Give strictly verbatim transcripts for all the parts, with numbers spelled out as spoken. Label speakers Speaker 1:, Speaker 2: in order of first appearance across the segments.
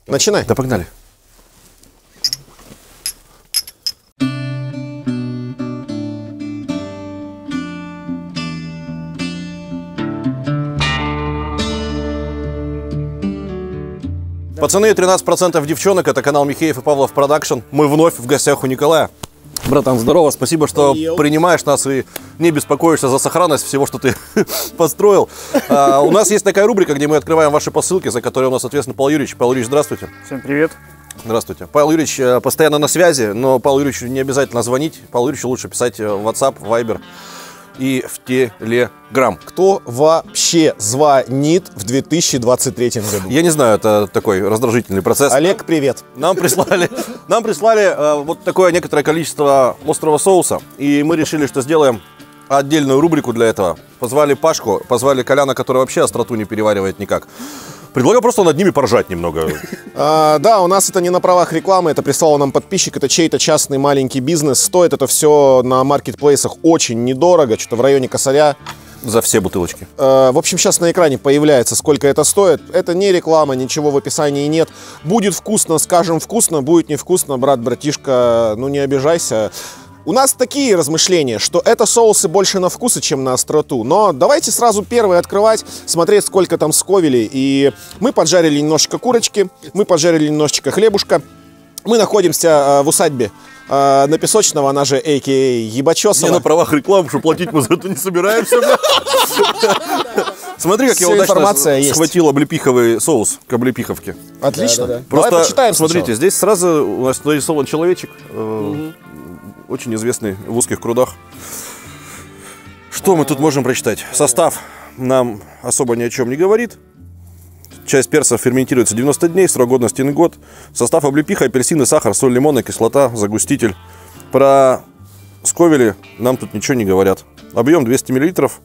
Speaker 1: Начинай.
Speaker 2: Да погнали. Пацаны, тринадцать процентов девчонок, это канал Михеев и Павлов Продакшн. Мы вновь в гостях у Николая. Братан, здорово, спасибо, что Йоу. принимаешь нас и не беспокоишься за сохранность всего, что ты построил. А, у нас есть такая рубрика, где мы открываем ваши посылки, за которые у нас, соответственно, Павел Юрьевич. Павел Юрьевич, здравствуйте.
Speaker 3: Всем привет.
Speaker 2: Здравствуйте. Павел Юрьевич постоянно на связи, но Павлу Юрьевичу не обязательно звонить. Павлу Юрьевичу лучше писать в WhatsApp, Viber и в Telegram.
Speaker 1: Кто вообще звонит в две тысячи двадцать третьем году?
Speaker 2: Я не знаю, это такой раздражительный процесс.
Speaker 1: Олег, привет.
Speaker 2: Нам прислали, нам прислали э, вот такое некоторое количество острого соуса, и мы решили, что сделаем отдельную рубрику для этого. Позвали Пашку, позвали Коляна, который вообще остроту не переваривает никак. Предлагаю просто над ними поржать немного.
Speaker 1: А, да, у нас это не на правах рекламы, это прислал нам подписчик, это чей-то частный маленький бизнес. Стоит это все на маркетплейсах очень недорого, что-то в районе косаря.
Speaker 2: За все бутылочки.
Speaker 1: А, в общем, сейчас на экране появляется, сколько это стоит. Это не реклама, ничего в описании нет. Будет вкусно, скажем вкусно, будет невкусно, брат, братишка, ну не обижайся. У нас такие размышления, что это соусы больше на вкус, чем на остроту. Но давайте сразу первые открывать, смотреть, сколько там сковели. И мы поджарили немножечко курочки, мы поджарили немножечко хлебушка. Мы находимся в усадьбе на Песочного, она же а.к.а. Ебачесова.
Speaker 2: Не на правах рекламы, что платить мы за это не собираемся. Смотри, как я удачно схватил облепиховый соус к облепиховке.
Speaker 1: Отлично.
Speaker 2: Просто почитаем. Смотрите, здесь сразу у нас нарисован человечек. Очень известный в узких крудах. Что мы тут можем прочитать? Состав нам особо ни о чем не говорит. Часть перцев ферментируется девяносто дней, срок годности один год. Состав: облепиха, апельсины, сахар, соль, лимонная кислота, загуститель. Про сковели нам тут ничего не говорят. Объем двести миллилитров.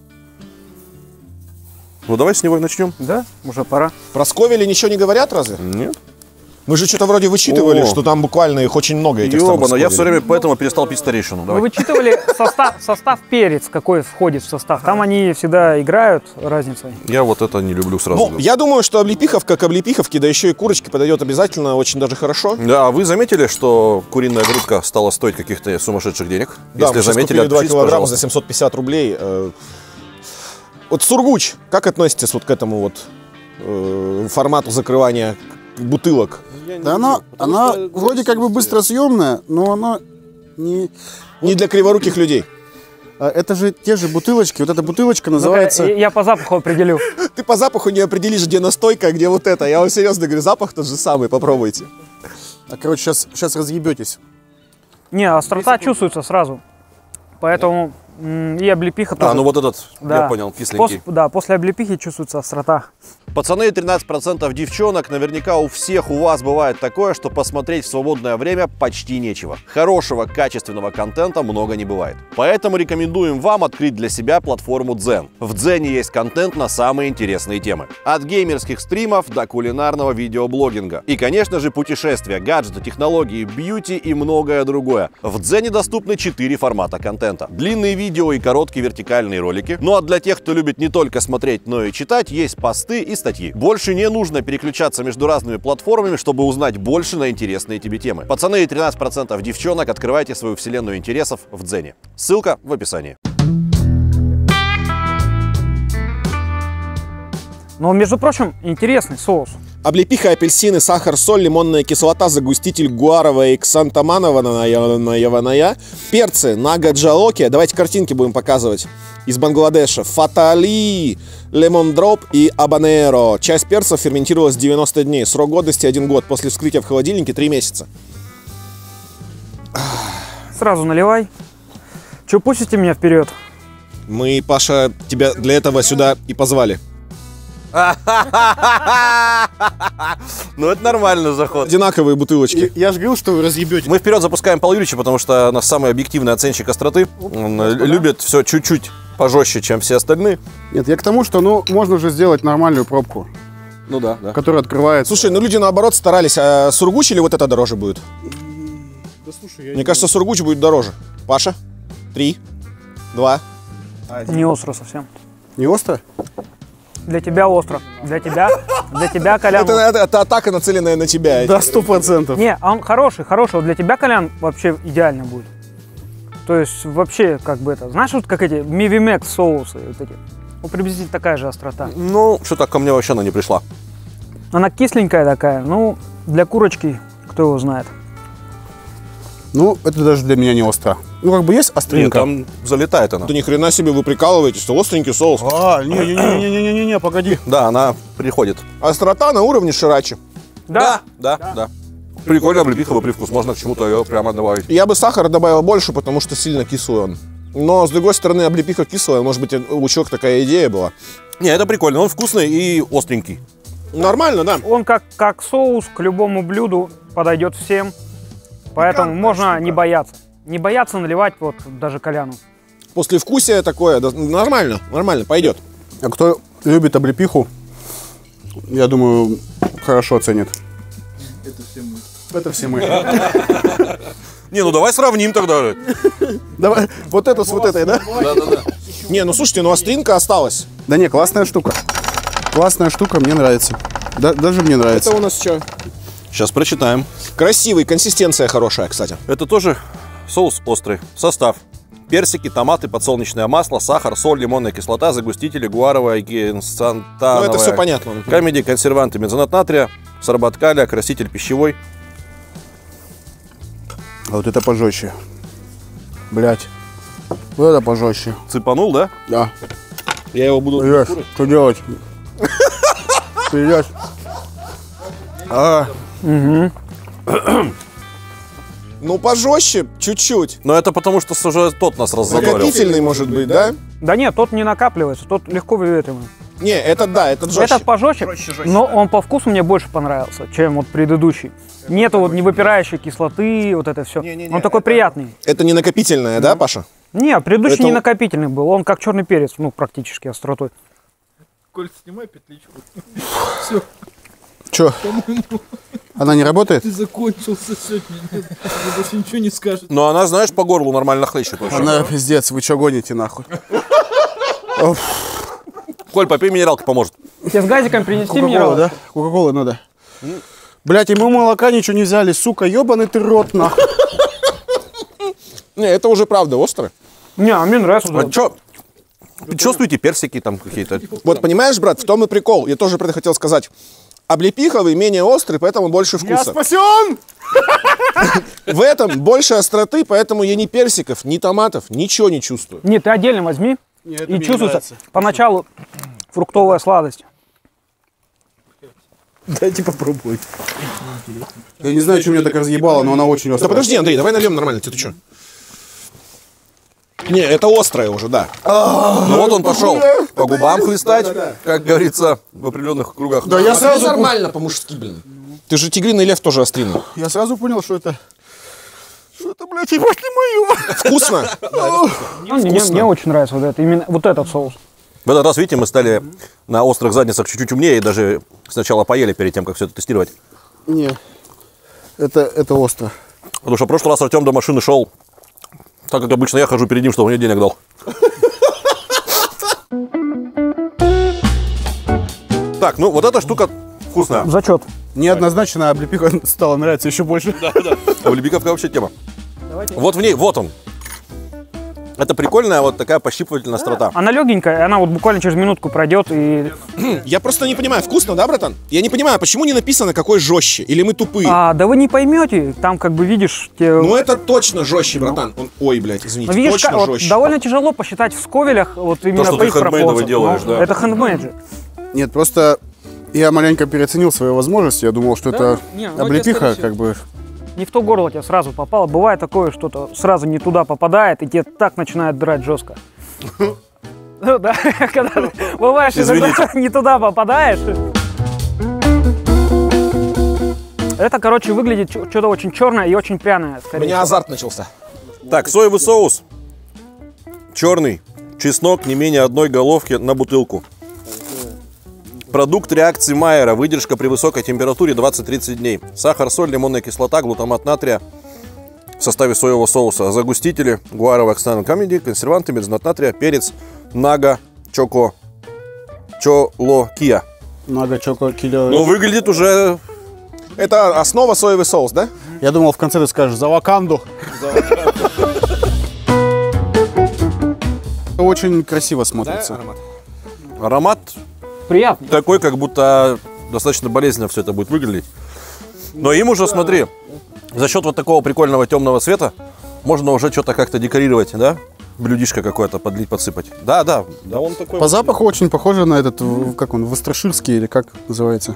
Speaker 2: Ну давай с него и начнем.
Speaker 3: Да, уже пора.
Speaker 1: Про сковели ничего не говорят разве?
Speaker 2: Нет.
Speaker 1: Мы же что-то вроде вычитывали, О. что там буквально их очень много, этих самых сковелей.
Speaker 2: Я все время поэтому перестал пить старейшину.
Speaker 3: Давай. Вы вычитывали состав, состав перец, какой входит в состав. Там они всегда играют разницей.
Speaker 2: Я вот это не люблю сразу.
Speaker 1: Ну, я думаю, что облепиховка к облепиховке, да еще и курочки подойдет обязательно очень даже хорошо.
Speaker 2: Да, а вы заметили, что куриная грудка стала стоить каких-то сумасшедших денег?
Speaker 1: Да,
Speaker 2: Если
Speaker 1: мы
Speaker 2: заметили,
Speaker 1: купили два килограмма
Speaker 2: пожалуйста.
Speaker 1: за семьсот пятьдесят рублей. Вот Сургуч, как относитесь вот к этому вот э, формату закрывания бутылок?
Speaker 4: Да она, она вроде как бы быстросъемная, но она не...
Speaker 1: Не для криворуких людей.
Speaker 4: Это же те же бутылочки. Вот эта бутылочка называется...
Speaker 3: Ну, я по запаху определю.
Speaker 1: Ты по запаху не определишь, где настойка, а где вот это. Я вам серьезно говорю, запах тот же самый, попробуйте.
Speaker 4: А, короче, сейчас, сейчас разъебетесь.
Speaker 3: Не, острота чувствуется сразу. Поэтому и облепиха тоже.
Speaker 2: А, ну вот этот,
Speaker 3: да.
Speaker 2: я понял, кисленький.
Speaker 3: Пос, да, после облепихи чувствуется острота.
Speaker 2: Пацаны, тринадцать процентов девчонок, наверняка у всех у вас бывает такое, что посмотреть в свободное время почти нечего. Хорошего, качественного контента много не бывает. Поэтому рекомендуем вам открыть для себя платформу Дзен. В Дзене есть контент на самые интересные темы. От геймерских стримов до кулинарного видеоблогинга. И, конечно же, путешествия, гаджеты, технологии, бьюти и многое другое. В Дзене доступны четыре формата контента. Длинные видео и короткие вертикальные ролики. Ну а для тех, кто любит не только смотреть, но и читать, есть посты и статьи. Больше не нужно переключаться между разными платформами, чтобы узнать больше на интересные тебе темы. Пацаны и тринадцать процентов девчонок, открывайте свою вселенную интересов в Дзене. Ссылка в описании.
Speaker 3: Но, между прочим, интересный соус.
Speaker 1: Облепиха, апельсины, сахар, соль, лимонная кислота, загуститель гуаровая и ксантамановая, перцы, нага джалоки. Давайте картинки будем показывать. Из Бангладеша. Фатали, лемон дроп и абанеро. Часть перцев ферментировалась девяносто дней. Срок годности один год. После вскрытия в холодильнике три месяца.
Speaker 3: Сразу наливай. Че, пустите меня вперед?
Speaker 1: Мы, Паша, тебя для этого сюда и позвали.
Speaker 2: Ну это нормальный заход.
Speaker 1: Одинаковые бутылочки.
Speaker 4: Я же говорил, что вы разъебете.
Speaker 2: Мы вперед запускаем Павла Юрьевича, потому что у нас самый объективный оценщик остроты. Он любит все чуть-чуть пожестче, чем все остальные.
Speaker 4: Нет, я к тому, что ну можно же сделать нормальную пробку.
Speaker 2: Ну да, да.
Speaker 4: Которая открывается.
Speaker 1: Слушай, ну люди наоборот старались. А Сургуч или вот это дороже будет?
Speaker 4: Да, слушай, я
Speaker 1: Мне кажется, Сургуч будет дороже. Паша? Три, два.
Speaker 3: Не остро совсем.
Speaker 4: Не остро?
Speaker 3: Для тебя остро. Для тебя, для тебя, Колян.
Speaker 1: Это, это, это атака, нацеленная на тебя.
Speaker 4: Да, сто процентов.
Speaker 3: Не, он хороший, хороший. Вот для тебя, Колян, вообще идеально будет. То есть вообще, как бы это, знаешь, вот как эти Мивимекс соусы, вот эти. Ну, приблизительно такая же острота.
Speaker 2: Ну, что-то ко мне вообще она не пришла.
Speaker 3: Она кисленькая такая, ну, для курочки, кто его знает.
Speaker 4: Ну, это даже для меня не остро. Ну, как бы есть
Speaker 2: Нет,
Speaker 4: остринка.
Speaker 2: там залетает она.
Speaker 1: Да ни хрена себе вы прикалываетесь, что остренький соус.
Speaker 4: А, не-не-не-не-не-не, погоди.
Speaker 2: Да, она приходит.
Speaker 1: Острота на уровне ширачи.
Speaker 2: Да, да, да. Прикольно, облепиховый привкус. Можно к чему-то ее прямо добавить.
Speaker 1: Я бы сахара добавил больше, потому что сильно кислый он. Но, с другой стороны, облепиха кислая. Может быть, у человека такая идея была.
Speaker 2: Не, это прикольно. Он вкусный и остренький.
Speaker 1: Нормально, да?
Speaker 3: Он как, как соус к любому блюду подойдет всем. Поэтому можно не бояться. Не бояться наливать вот даже Коляну.
Speaker 1: Послевкусие такое, да, нормально, нормально, пойдет.
Speaker 4: А кто любит облепиху, я думаю, хорошо оценит. Это все мы. Это все мы.
Speaker 2: Не, ну давай сравним тогда.
Speaker 4: Давай, вот эту с вот этой, да?
Speaker 2: Да, да, да.
Speaker 1: Не, ну слушайте, ну остринка осталась.
Speaker 4: Да не, классная штука. Классная штука, мне нравится. Да, даже мне нравится.
Speaker 1: Это у нас что?
Speaker 2: Сейчас прочитаем.
Speaker 1: Красивый, консистенция хорошая, кстати.
Speaker 2: Это тоже соус острый. Состав. Персики, томаты, подсолнечное масло, сахар, соль, лимонная кислота, загустители, гуаровая, гексантановая.
Speaker 1: Ну это все понятно.
Speaker 2: Камеди, консерванты, бензонат натрия, сорбат калия, краситель пищевой.
Speaker 4: А вот это пожестче. Блять. Вот это пожестче.
Speaker 2: Цепанул, да?
Speaker 4: Да.
Speaker 1: Я его буду...
Speaker 4: Пиздец, что делать? Пиздец. А,
Speaker 1: Ну пожестче, чуть-чуть.
Speaker 2: Но это потому, что уже тот нас раззадорил.
Speaker 1: Накопительный, может быть, да?
Speaker 3: Да нет, тот не накапливается, тот легко выветриваемый.
Speaker 1: Не, это да, этот жестче.
Speaker 3: Этот пожестче, но он по вкусу мне больше понравился, чем вот предыдущий. Нету вот не выпирающей кислоты, вот это все. Он такой приятный.
Speaker 1: Это не накопительное, да, Паша?
Speaker 3: Не, предыдущий
Speaker 1: Это-
Speaker 3: не накопительный был, он как черный перец, ну практически остротой.
Speaker 5: Коль, снимай петличку.
Speaker 4: чё? Она не работает?
Speaker 5: Ты закончился сегодня. Нет, ты больше ничего не скажет.
Speaker 2: Но она, знаешь, по горлу нормально хлещет. вообще.
Speaker 4: Она пиздец, вы чё гоните нахуй?
Speaker 2: Коль, попей, минералка поможет.
Speaker 3: Тебе с газиком принести
Speaker 4: Кока-кола,
Speaker 3: минерал?
Speaker 4: да? Кока-кола надо. Блять, и мы молока ничего не взяли, сука, ебаный ты рот нахуй.
Speaker 1: Не, это уже правда остро.
Speaker 3: Не, а мне нравится.
Speaker 2: А
Speaker 3: да.
Speaker 2: чё? Чувствуете персики там какие-то?
Speaker 1: Вот понимаешь, брат, в том и прикол. Я тоже про это хотел сказать. Облепиховый менее острый, поэтому больше
Speaker 4: Я
Speaker 1: вкуса.
Speaker 4: спасен!
Speaker 1: В этом больше остроты, поэтому я ни персиков, ни томатов, ничего не чувствую.
Speaker 3: Нет, ты отдельно возьми.
Speaker 4: Не, это
Speaker 3: И
Speaker 4: мне
Speaker 3: чувствуется
Speaker 4: нравится.
Speaker 3: поначалу фруктовая сладость.
Speaker 4: Дайте попробовать. Я не знаю, что меня так разъебало, но она очень
Speaker 1: Да
Speaker 4: острая.
Speaker 1: подожди, Андрей, давай нальем нормально, ты, ты что? Не, это острое уже, да.
Speaker 2: Ну вот он пошел по губам хлестать, как говорится, в определенных кругах.
Speaker 4: Да я сразу,
Speaker 1: нормально по-мужски, блин. Ты же тигриный лев тоже остринный.
Speaker 4: я сразу понял, что это... Что это, блядь, ебать, не мое.
Speaker 1: Вкусно?
Speaker 3: Ну, мне, мне- мне очень нравится вот это, именно вот этот соус.
Speaker 2: В этот раз, видите, мы стали на острых задницах чуть-чуть умнее и даже сначала поели перед тем, как все это тестировать.
Speaker 4: Не, это, это остро.
Speaker 2: Потому что в прошлый раз Артем до машины шел, так как обычно я хожу перед ним, чтобы он мне денег дал. Так, ну вот эта штука вкусная.
Speaker 3: Зачет.
Speaker 4: Неоднозначно облепиха стала нравиться еще больше.
Speaker 2: Облепиховка вообще тема. Вот в ней, вот он. Это прикольная вот такая пощипывательная острота.
Speaker 3: Она легенькая, она вот буквально через минутку пройдет и...
Speaker 1: Я просто не понимаю, вкусно, да, братан? Я не понимаю, почему не написано, какой жестче? Или мы тупые?
Speaker 3: А, да вы не поймете, там как бы видишь... Те...
Speaker 1: Ну это точно жестче, братан. Он- Ой, блядь, извините,
Speaker 3: Ну, видишь,
Speaker 1: точно
Speaker 3: как- вот
Speaker 1: жестче.
Speaker 3: довольно тяжело посчитать в сковелях вот именно
Speaker 2: что
Speaker 3: по
Speaker 2: ты
Speaker 3: их
Speaker 2: хендмейдово
Speaker 3: пропорциям.
Speaker 2: делаешь,
Speaker 3: Ну,
Speaker 2: да.
Speaker 3: Это хендмейд же.
Speaker 4: Нет, просто я маленько переоценил свои возможности. Я думал, что
Speaker 3: Да?
Speaker 4: это
Speaker 3: Не, ну,
Speaker 4: облепиха,
Speaker 3: тебе скорее
Speaker 4: как бы...
Speaker 3: Не в то горло тебе сразу попало. Бывает такое, что-то сразу не туда попадает, и тебе так начинает драть жестко. Ну да, когда ты бываешь, иногда не туда попадаешь. Это, короче, выглядит что-то очень черное и очень пряное.
Speaker 1: У
Speaker 3: скорее
Speaker 1: меня
Speaker 3: всего.
Speaker 1: азарт начался.
Speaker 2: Так, соевый соус. Черный. Чеснок не менее одной головки на бутылку. Продукт реакции Майера. Выдержка при высокой температуре двадцать-тридцать дней. Сахар, соль, лимонная кислота, глутамат натрия в составе соевого соуса. Загустители, гуаровая, оксана камеди, консерванты, бензонат натрия, перец, нага, чоко, Чолокия.
Speaker 4: Много чоко кило.
Speaker 2: Ну, выглядит уже...
Speaker 1: Это основа соевый соус, да?
Speaker 4: Я думал, в конце ты скажешь «За Ваканду». Очень красиво смотрится.
Speaker 1: аромат?
Speaker 2: Аромат
Speaker 3: Приятно.
Speaker 2: такой, как будто достаточно болезненно все это будет выглядеть. Но им уже, смотри, за счет вот такого прикольного темного цвета можно уже что-то как-то декорировать, да? Блюдишко какое-то подлить, подсыпать. Да, да. Да, он такой.
Speaker 4: По запаху очень похоже на этот, в- как он, востраширский или как называется.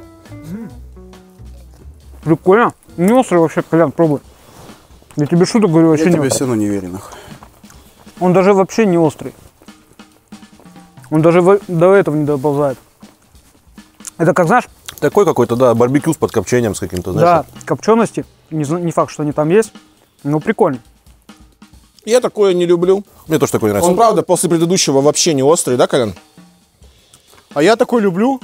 Speaker 3: Прикольно. Не острый вообще, Колян, пробуй. Я тебе шуток говорю, вообще
Speaker 4: Я
Speaker 3: не
Speaker 4: тебе
Speaker 3: острый.
Speaker 4: все равно не верю, нахуй.
Speaker 3: Он даже вообще не острый. Он даже в- до этого не доползает. Это как, знаешь,
Speaker 2: Такой какой-то, да, барбекю с подкопчением, с каким-то, знаешь.
Speaker 3: да, копчености. Не, зна- не факт, что они там есть, но прикольно.
Speaker 1: Я такое не люблю.
Speaker 2: Мне тоже такой нравится.
Speaker 1: Он, правда, после предыдущего вообще не острый, да, Колян?
Speaker 4: А я такой люблю.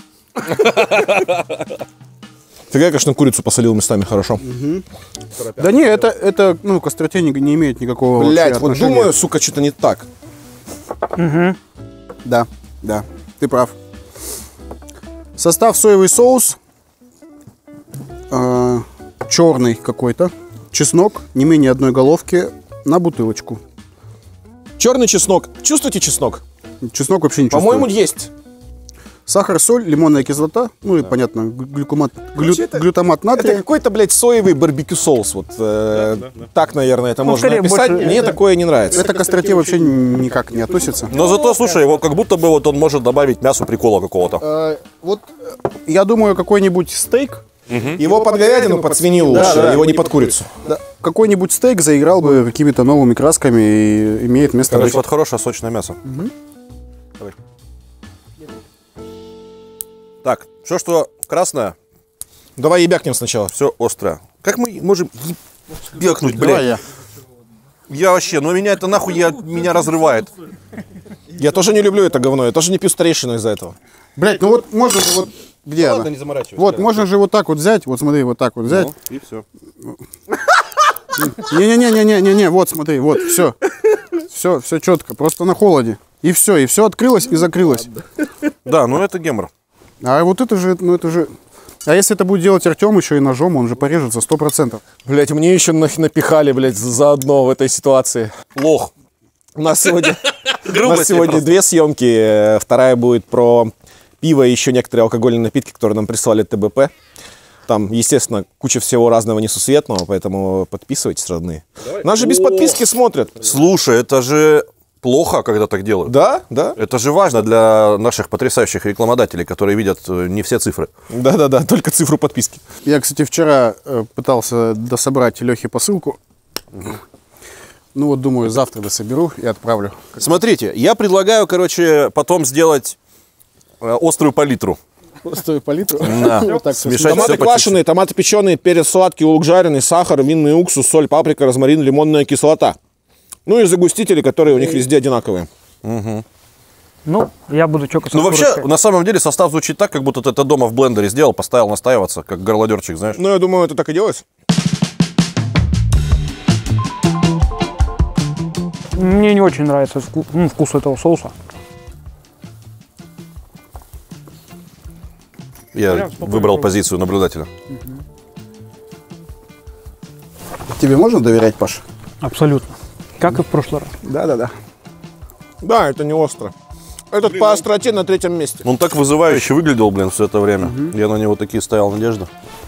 Speaker 1: Фига, я, конечно, курицу посолил местами хорошо.
Speaker 4: Да не, это, это ну, к остроте не, не имеет никакого
Speaker 1: Блять,
Speaker 4: вообще
Speaker 1: вот
Speaker 4: отношения.
Speaker 1: думаю, сука, что-то не так.
Speaker 4: Да, да, ты прав. Состав: соевый соус, э, черный какой-то, чеснок, не менее одной головки на бутылочку.
Speaker 1: Черный чеснок. Чувствуете чеснок?
Speaker 4: Чеснок вообще не
Speaker 1: По-моему,
Speaker 4: чувствую.
Speaker 1: есть.
Speaker 4: Сахар, соль, лимонная кислота, ну и понятно, глю- глюкомат, глю-
Speaker 1: Короче, это-
Speaker 4: глютамат
Speaker 1: Это
Speaker 4: натрия.
Speaker 1: какой-то, блядь, соевый барбекю соус. Вот э, так, наверное, это
Speaker 3: Ну,
Speaker 1: можно
Speaker 3: скорее,
Speaker 1: описать.
Speaker 3: больше-
Speaker 1: Мне
Speaker 3: это-
Speaker 1: такое не нравится.
Speaker 4: Это к остроте вообще никак не относится.
Speaker 2: Но зато, слушай, его как будто бы вот он может добавить мясу прикола какого-то.
Speaker 4: Э, вот э, я думаю, какой-нибудь стейк,
Speaker 1: Его под говядину, под свинину
Speaker 4: Да,
Speaker 1: лучше,
Speaker 4: да.
Speaker 1: его не под курицу.
Speaker 4: да, какой-нибудь стейк заиграл бы какими-то новыми красками и имеет место
Speaker 2: Короче,
Speaker 4: быть.
Speaker 2: вот хорошее сочное мясо. Давай. Так, все, что красное,
Speaker 1: Давай ебякнем сначала.
Speaker 2: все острое. Как мы можем ебекнуть,
Speaker 4: Давай
Speaker 2: блядь?
Speaker 4: я.
Speaker 2: Я вообще, ну меня это нахуй, я, меня разрывает.
Speaker 1: Я тоже не люблю это говно, я тоже не пью старейшину из-за этого.
Speaker 4: Блять, ну вот можно же вот... Где она?
Speaker 2: не заморачивайся.
Speaker 4: Вот, можно же вот так вот взять, вот смотри, вот так вот взять.
Speaker 2: И все.
Speaker 4: Не-не-не-не-не-не, вот смотри, вот, все. Все, все четко, просто на холоде. И все, и все открылось и закрылось.
Speaker 2: Да, ну это гемор.
Speaker 4: А вот это же, ну это же... А если это будет делать Артем еще и ножом, он же порежется сто процентов.
Speaker 1: Блять, мне еще нах- напихали, блядь, заодно в этой ситуации.
Speaker 2: Лох.
Speaker 1: У нас сегодня, у
Speaker 2: Грубо
Speaker 1: нас
Speaker 2: тебе
Speaker 1: сегодня
Speaker 2: просто.
Speaker 1: две съемки. Э, Вторая будет про пиво и еще некоторые алкогольные напитки, которые нам прислали ТБП. Там, естественно, куча всего разного несусветного, поэтому подписывайтесь, родные. Нас же без подписки смотрят.
Speaker 2: Слушай, это же плохо, когда так делают.
Speaker 1: Да, да.
Speaker 2: Это же важно для наших потрясающих рекламодателей, которые видят э, не все цифры.
Speaker 1: Да-да-да, только цифру подписки.
Speaker 4: Я, кстати, вчера э, пытался дособрать Лехе посылку. Ну вот, думаю, завтра дособеру и отправлю.
Speaker 2: Смотрите, я предлагаю, короче, потом сделать э, острую палитру.
Speaker 4: Просто по литру.
Speaker 2: Да.
Speaker 4: Вот так всё
Speaker 2: Смешать
Speaker 1: Томаты
Speaker 2: всё по
Speaker 1: квашеные, томаты печеные, перец сладкий, лук жареный, сахар, винный уксус, соль, паприка, розмарин, лимонная кислота. Ну и загустители, которые у них везде одинаковые.
Speaker 3: Ну, я буду чокаться
Speaker 2: Ну,
Speaker 3: с
Speaker 2: вообще,
Speaker 3: курочкой.
Speaker 2: на самом деле, состав звучит так, как будто ты это дома в блендере сделал, поставил настаиваться, как горлодерчик, знаешь.
Speaker 1: Ну, я думаю, это так и делается.
Speaker 3: Мне не очень нравится вку- ну, вкус этого соуса.
Speaker 2: Я выбрал позицию наблюдателя.
Speaker 4: Тебе можно доверять, Паш?
Speaker 3: Абсолютно. Как и в прошлый раз.
Speaker 4: Да-да-да.
Speaker 1: Да, это не остро. Этот по остроте на третьем месте.
Speaker 2: Он так вызывающе выглядел, блин, все это время. Я на него такие ставил надежды.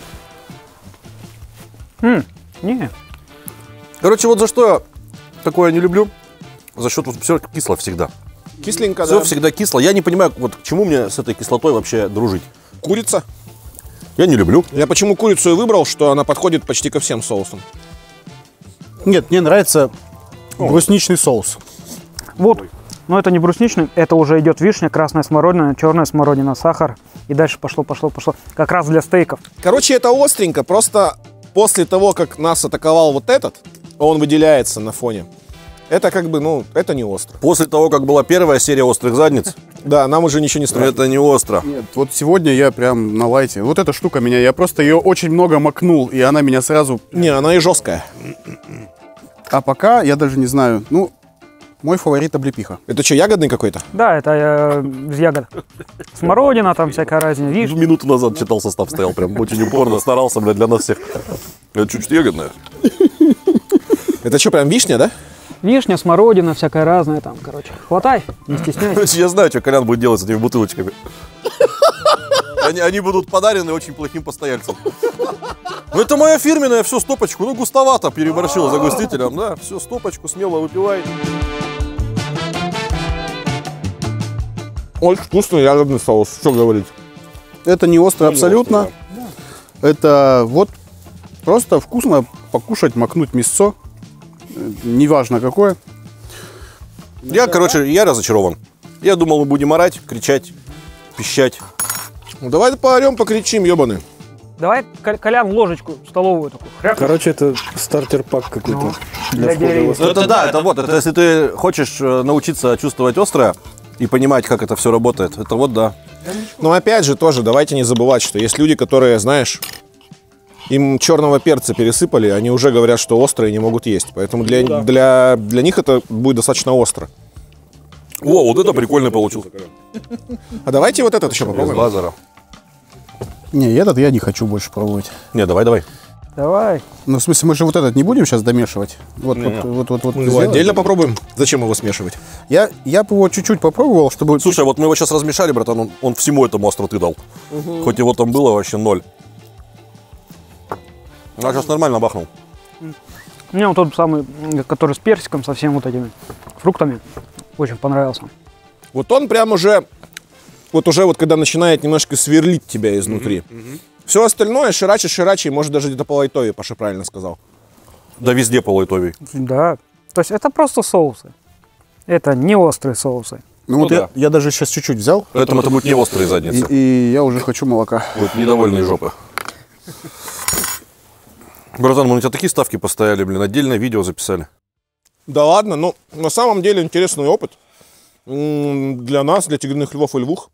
Speaker 3: Не,
Speaker 2: Короче, вот за что я такое не люблю. За счет вот все кисло всегда.
Speaker 1: Кисленько,
Speaker 2: Все
Speaker 1: да.
Speaker 2: всегда кисло. Я не понимаю, вот к чему мне с этой кислотой вообще дружить.
Speaker 1: Курица.
Speaker 2: Я не люблю.
Speaker 1: Я почему курицу и выбрал, что она подходит почти ко всем соусам.
Speaker 4: Нет, мне нравится брусничный соус.
Speaker 3: вот. Но это не брусничный, это уже идет вишня, красная смородина, черная смородина, сахар. И дальше пошло, пошло, пошло. Как раз для стейков.
Speaker 1: Короче, это остренько, просто после того, как нас атаковал вот этот, он выделяется на фоне. Это как бы, ну, это не остро.
Speaker 2: После того, как была первая серия острых задниц,
Speaker 1: Да, нам уже ничего не страшно.
Speaker 2: это не остро.
Speaker 4: Нет, вот сегодня я прям на лайте. Вот эта штука меня, я просто ее очень много макнул, и она меня сразу...
Speaker 1: Не, она и жесткая.
Speaker 4: А пока я даже не знаю, ну, Мой фаворит облепиха.
Speaker 1: Это что, ягодный какой-то?
Speaker 3: Да, это э, из ягод. Смородина, там всякая разная, вишня.
Speaker 2: Минуту назад читал состав, стоял прям очень упорно, старался, блядь, для нас всех. Это чуть-чуть ягодное.
Speaker 1: Это что, прям вишня, да?
Speaker 3: Вишня, смородина, всякая разная там, короче. Хватай, не стесняйся.
Speaker 2: Я знаю, что Колян будет делать с этими бутылочками. Они, они будут подарены очень плохим постояльцам. Ну это моя фирменная, все, стопочку. Ну густовато переборщил загустителем, да. Все, стопочку, смело выпивай.
Speaker 1: Очень вкусный ягодный соус, что говорить.
Speaker 4: Это не остро абсолютно. Это вот просто вкусно покушать, макнуть мясцо. Неважно какое.
Speaker 2: Я, короче, я разочарован. Я думал, мы будем орать, кричать, пищать.
Speaker 1: Ну давай поорем, покричим, ебаный.
Speaker 3: Давай, Кол- Колян, ложечку столовую такую. Хряп.
Speaker 5: Короче, это стартер-пак какой-то.
Speaker 3: Для деревьев.
Speaker 2: Ну, это да, это вот, это если ты хочешь э, научиться чувствовать острое и понимать, как это все работает, это вот да.
Speaker 1: Но опять же тоже, давайте не забывать, что есть люди, которые, знаешь, им черного перца пересыпали, они уже говорят, что острое не могут есть. Поэтому для, для, для них это будет достаточно остро.
Speaker 2: О, вот это прикольно получился.
Speaker 1: А давайте вот этот еще попробуем.
Speaker 2: Лазера.
Speaker 4: Не, этот я не хочу больше пробовать.
Speaker 2: Не, давай, давай.
Speaker 3: Давай.
Speaker 4: Ну, в смысле, мы же вот этот не будем сейчас домешивать. Вот, вот, вот, вот, вот
Speaker 1: Мы его
Speaker 4: сделаем.
Speaker 1: отдельно попробуем. Зачем его смешивать?
Speaker 4: Я, я бы его чуть-чуть попробовал, чтобы...
Speaker 2: Слушай, вот мы его сейчас размешали, братан, он, он всему этому остроты дал. Хоть его там было вообще ноль. А сейчас нормально бахнул.
Speaker 3: Мне вот тот самый, который с персиком, со всеми вот этими фруктами, очень понравился.
Speaker 1: Вот он прям уже, вот уже вот когда начинает немножко сверлить тебя изнутри. Все остальное шираче, шираче, может даже где-то по лайтове, Паша правильно сказал.
Speaker 2: Да везде по лайтовей.
Speaker 3: Да. То есть это просто соусы. Это не острые соусы.
Speaker 4: Ну, вот
Speaker 2: Ну
Speaker 4: я,
Speaker 2: да.
Speaker 4: я даже сейчас чуть-чуть взял,
Speaker 2: Поэтому это будет не острые
Speaker 4: и,
Speaker 2: задницы.
Speaker 4: и я уже хочу молока.
Speaker 2: Будут недовольные жопы. Братан, мы на тебя такие ставки поставили, блин, отдельное видео записали.
Speaker 1: Да ладно, ну на самом деле интересный опыт М, для нас, для тигриных львов и львух.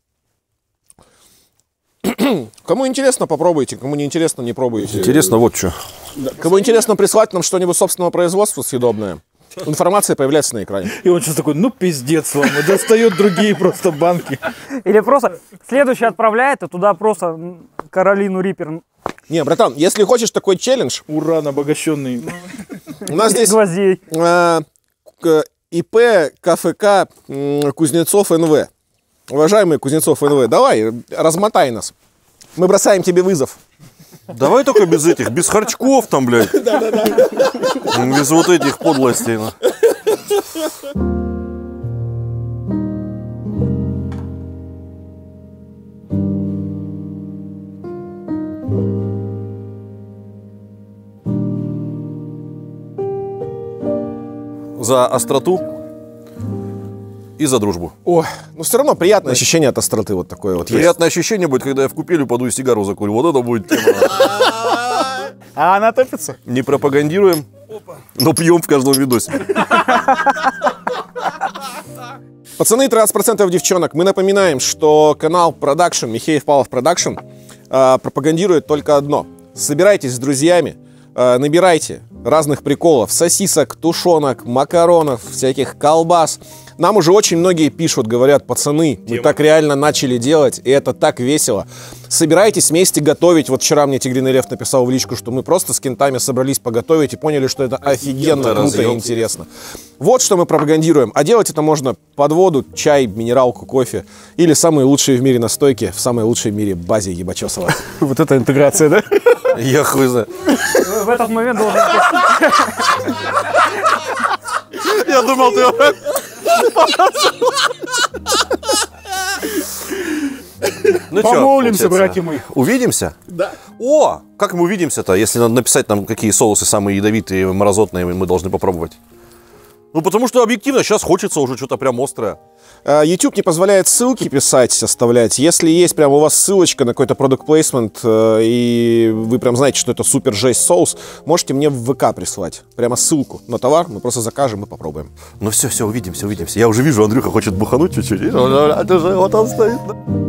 Speaker 1: Кому интересно, попробуйте, кому не интересно, не пробуйте.
Speaker 2: Интересно вот что.
Speaker 1: Кому интересно прислать нам что-нибудь собственного производства съедобное, информация появляется на экране.
Speaker 5: И он сейчас такой, ну пиздец вам, и достает другие просто банки.
Speaker 3: Или просто следующий отправляет, и туда просто м, Каролину Риппер
Speaker 1: Не, братан, если хочешь такой челлендж,
Speaker 5: Уран обогащенный.
Speaker 1: у нас здесь
Speaker 3: гвоздей.
Speaker 1: э, к- ИП КФК м, Кузнецов эн вэ. Уважаемый Кузнецов эн вэ, давай, размотай нас. Мы бросаем тебе вызов.
Speaker 2: Давай только без этих, без харчков там, блядь. Без вот этих подлостей. ну. За остроту и за дружбу.
Speaker 1: О, ну все равно приятное ощущение от остроты вот такое вот есть.
Speaker 2: Приятное ощущение будет, когда я в купель упаду и сигару закурю. Вот это будет тема.
Speaker 4: А она топится?
Speaker 2: Не пропагандируем, но пьем в каждом видосе.
Speaker 1: Пацаны, тринадцать процентов девчонок. Мы напоминаем, что канал Production, Михеев Павлов Production, э, пропагандирует только одно. Собирайтесь с друзьями, э, набирайте разных приколов, сосисок, тушенок, макаронов, всяких колбас. Нам уже очень многие пишут, говорят, пацаны, мы так реально начали делать, и это так весело. Собирайтесь вместе готовить. Вот вчера мне Тигриный Лев написал в личку, что мы просто с кентами собрались поготовить и поняли, что это офигенно, круто и интересно. Вот что мы пропагандируем. А делать это можно под воду, чай, минералку, кофе. Или самые лучшие в мире настойки в самой лучшей в мире базе Ебачесова.
Speaker 4: Вот это интеграция, да?
Speaker 2: Я хуй знаю.
Speaker 3: В этот момент должен...
Speaker 2: Я думал, ты... Ну чё,
Speaker 4: Помолимся,
Speaker 2: получается,
Speaker 4: братья мои.
Speaker 2: Увидимся? Да. О, как мы увидимся-то, если надо написать нам, какие соусы самые ядовитые, мразотные мы должны попробовать? Ну, потому что объективно сейчас хочется уже что-то прям острое.
Speaker 1: Э, YouTube не позволяет ссылки писать, оставлять. Если есть прям у вас ссылочка на какой-то product placement, э, и вы прям знаете, что это супер жесть соус, можете мне в ВК прислать. Прямо ссылку на товар, мы просто закажем и попробуем.
Speaker 2: Ну все, все, увидимся, увидимся. Я уже вижу, Андрюха хочет бухануть чуть-чуть. Вот он стоит.